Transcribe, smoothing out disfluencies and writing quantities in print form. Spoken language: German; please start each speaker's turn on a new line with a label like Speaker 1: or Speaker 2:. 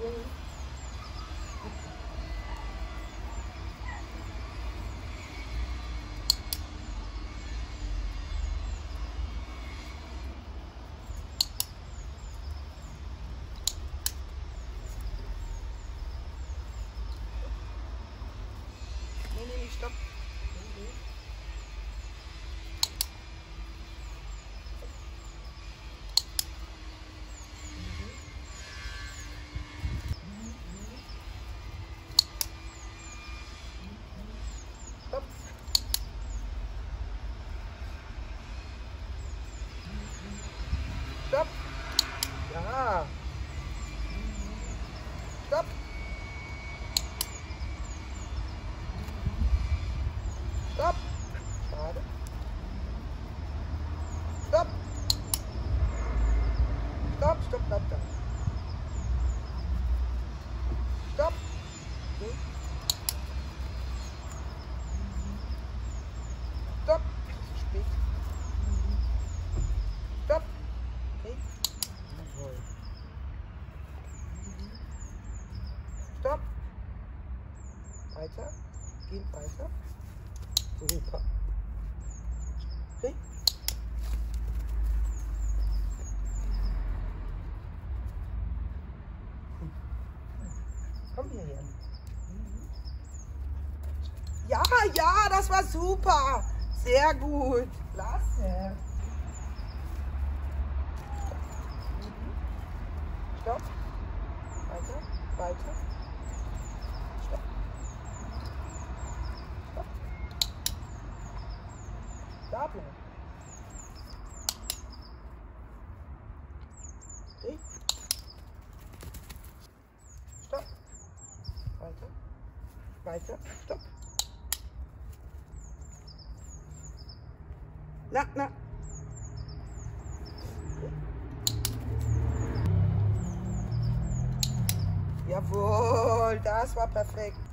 Speaker 1: Nee, stopp. Stopp. Stopp. Ja. Stopp. Stopp. Schade. Stopp. Stopp, stopp, bleib da. Stopp. Okay. Stopp. Zu spät. Stopp. Okay. Jawohl. Stopp. Weiter. Gehen weiter. Super. Okay. Komm hierher. Ja, ja, das war super. Sehr gut. Klasse. Stopp. Weiter, weiter. Stopp. Stopp. Da bleiben. Okay. Stopp. Weiter. Weiter. Stopp. Na. Okay. Jawohl, das war perfekt.